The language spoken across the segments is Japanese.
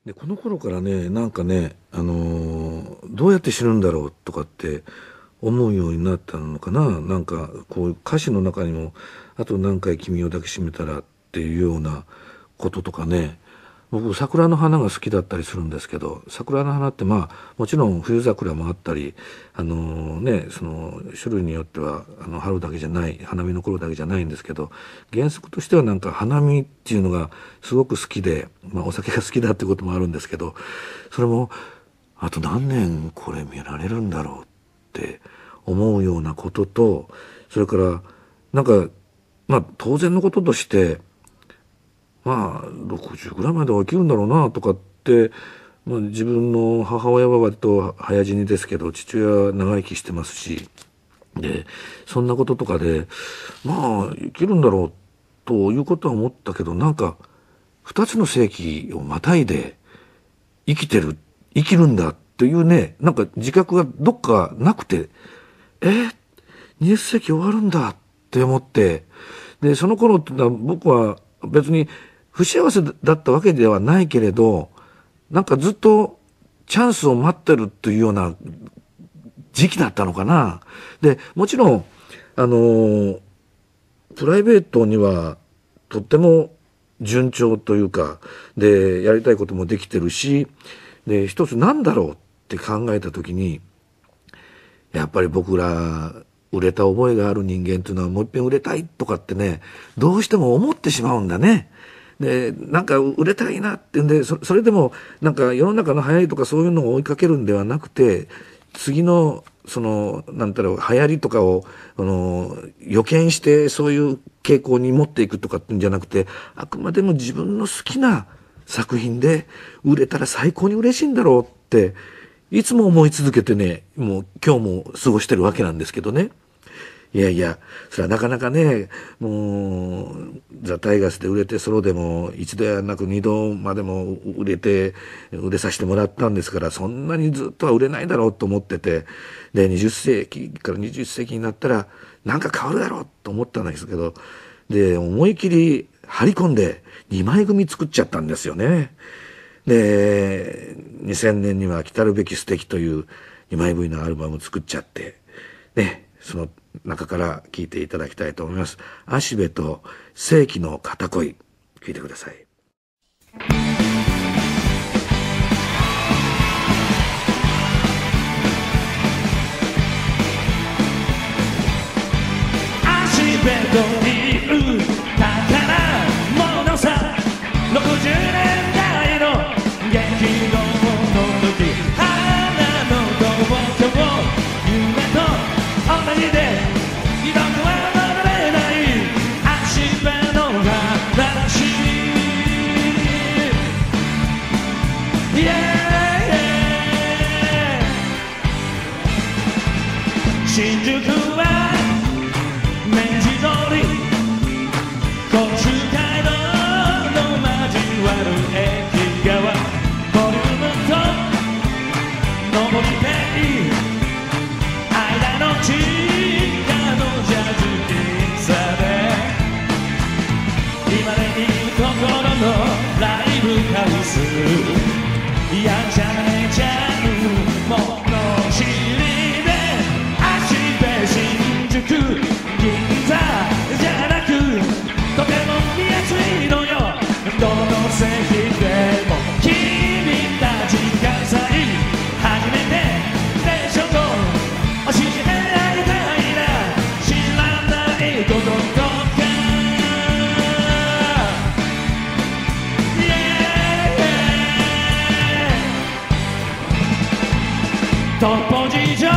で、この頃からね、なんかね、どうやって死ぬんだろうとかって思うようになったのかな。なんか、こういう歌詞の中にも、あと何回君を抱きしめたらっていうようなこととかね。僕、桜の花が好きだったりするんですけど、桜の花ってまあ、もちろん冬桜もあったり、その種類によっては、春だけじゃない、花見の頃だけじゃないんですけど、原則としてはなんか花見っていうのがすごく好きで、まあお酒が好きだってこともあるんですけど、それも、あと何年これ見られるんだろうって思うようなことと、それから、なんか、まあ当然のこととして、まあ、60ぐらいまでは生きるんだろうなとかって、まあ、自分の母親は割と早死にですけど、父親は長生きしてますし、で、そんなこととかで、まあ、生きるんだろうということは思ったけど、なんか、二つの世紀をまたいで生きるんだっていうね、なんか自覚がどっかなくて、20世紀終わるんだって思って、で、その頃ってのは僕は別に不幸せだったわけではないけれど、なんかずっとチャンスを待ってるというような時期だったのかな。で、もちろん、プライベートにはとっても順調というか、で、やりたいこともできてるし、で、一つなんだろうって考えたときに、やっぱり僕ら、売れた覚えがある人間というのはもう一遍売れたいとかってね、どうしても思ってしまうんだね。で、なんか売れたいなってんで、それでもなんか世の中の流行りとかそういうのを追いかけるんではなくて、次のそのなんだろう流行りとかを予見してそういう傾向に持っていくとかってんじゃなくて、あくまでも自分の好きな作品で売れたら最高に嬉しいんだろうっていつも思い続けてね、もう今日も過ごしてるわけなんですけどね。いやいや、それはなかなかね、もう、ザ・タイガースで売れてソロでも一度やなく二度までも売れさせてもらったんですから、そんなにずっとは売れないだろうと思ってて、で、20世紀から21世紀になったら、なんか変わるだろうと思ったんですけど、で、思い切り張り込んで2枚組作っちゃったんですよね。で、2000年には来たるべき素敵という2枚組のアルバムを作っちゃって、ね、その中から聴いていただきたいと思います。芦部と世紀の片恋、聴いてください。 芦部という宝物さ、60年代の激動の時、花の東京夢と同じで二度とは戻れない芦部の話、新宿は明治通り、甲州街道の交わる駅側、ボリュームと上りペイ、間の地下のジャズ喫茶で、今で言うところのライブハウス、やんちゃめちゃうもの知りで、芦部新宿銀座じゃなく、とても見やすいのよ、どの席でも君たちがさえ初めてでしょと教えてあげたいな、知らないこととか、トッポ事情流行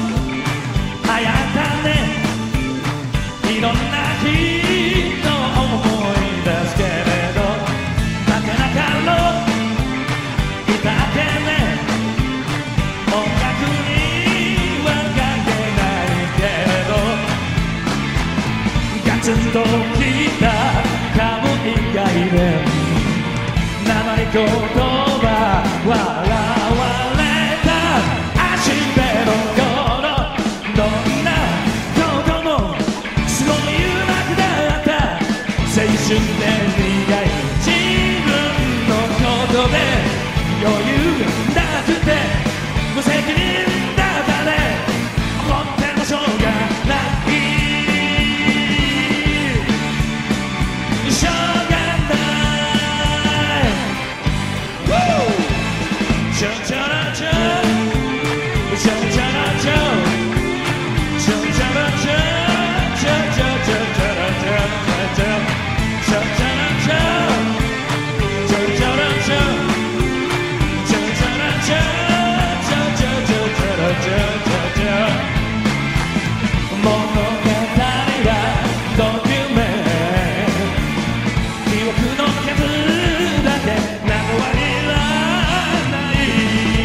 ったね、いろんな人を思い出すけれど、竹中の歌ってね、音楽には関係ないけれど、ガツンときたカム以外で生い言葉笑われた芦部の頃、どんなこともすごいうまくだった、青春で苦い自分のことで余裕なくて無責任だったね思ってもしょうがないしょうがないちょちょろちょちょちょろちょちょちょろちょちょちょちょちょろちょちょちょちょちょ物語はドキュメン記憶の数だけなどはいらない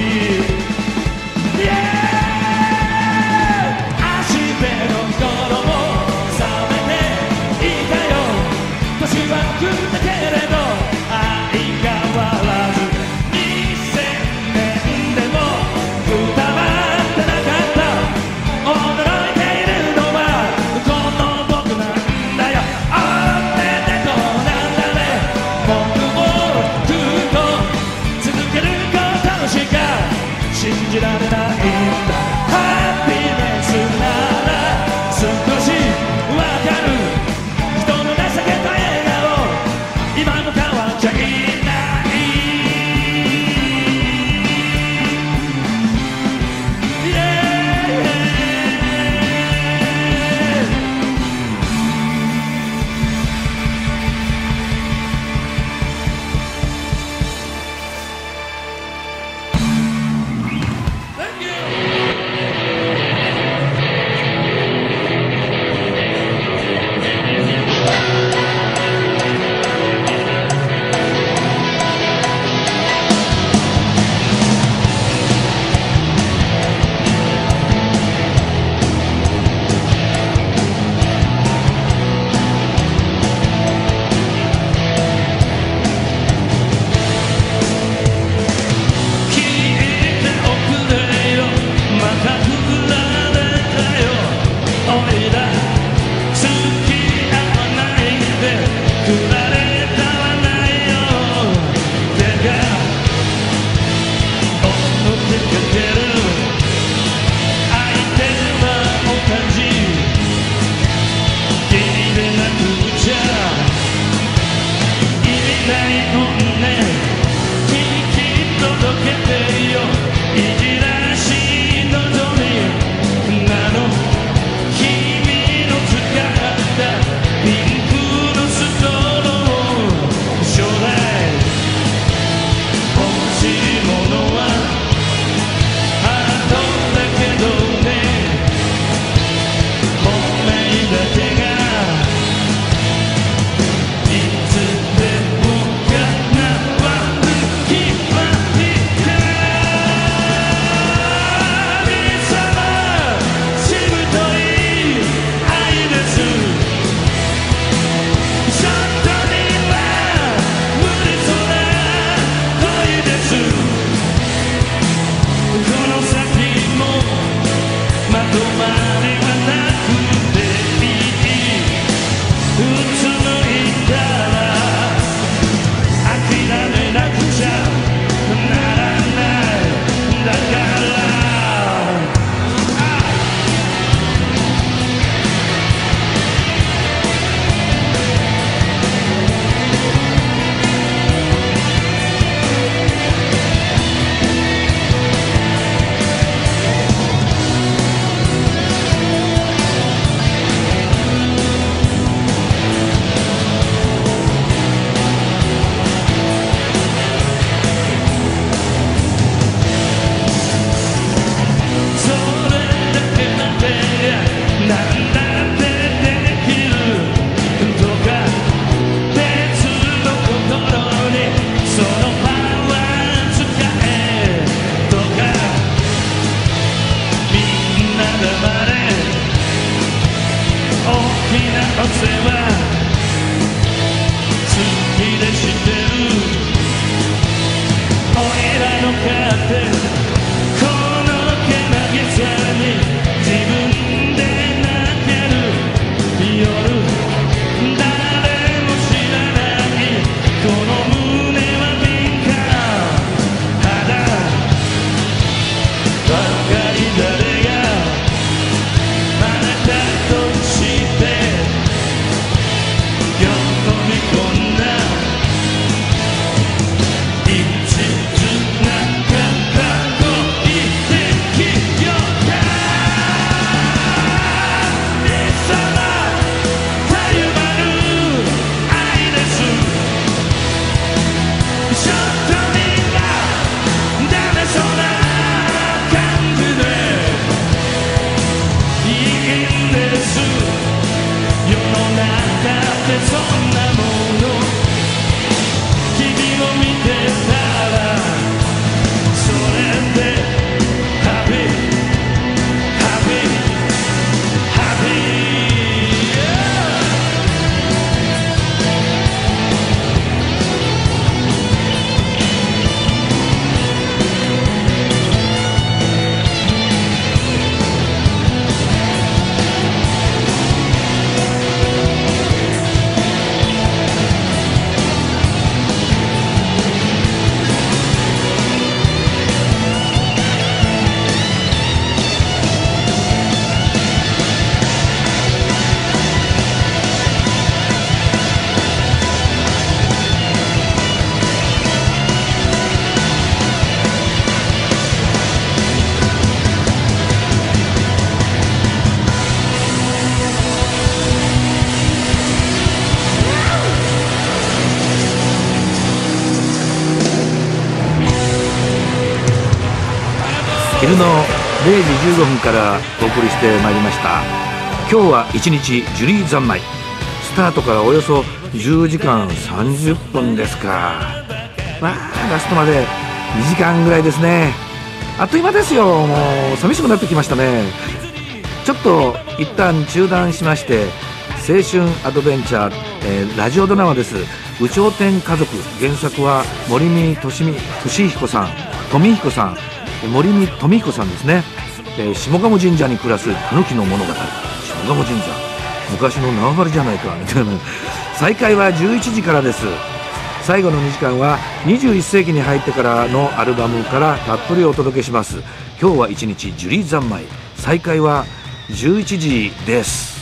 昼の0時15分からお送りしてまいりました。今日は一日ジュリー三昧、スタートからおよそ10時間30分ですか。まあラストまで2時間ぐらいですね。あっという間ですよ。もう寂しくなってきましたね。ちょっと一旦中断しまして、青春アドベンチャー、ラジオドラマです。有頂天家族、原作は森見俊彦さん、富彦さん、森見富彦さんですね。下鴨神社に暮らす狸の物語。下鴨神社、昔の縄張りじゃないかみたいな。再開は11時からです。最後の2時間は21世紀に入ってからのアルバムからたっぷりお届けします。今日は一日ジュリー三昧、再開は11時です。